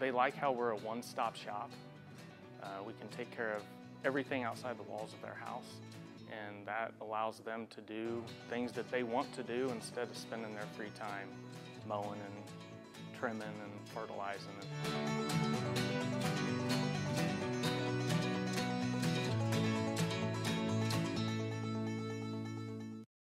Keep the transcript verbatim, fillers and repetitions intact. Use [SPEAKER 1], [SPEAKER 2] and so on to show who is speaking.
[SPEAKER 1] they like how we're a one-stop shop. Uh, we can take care of everything outside the walls of their house, and that allows them to do things that they want to do instead of spending their free time mowing and trimming and fertilizing.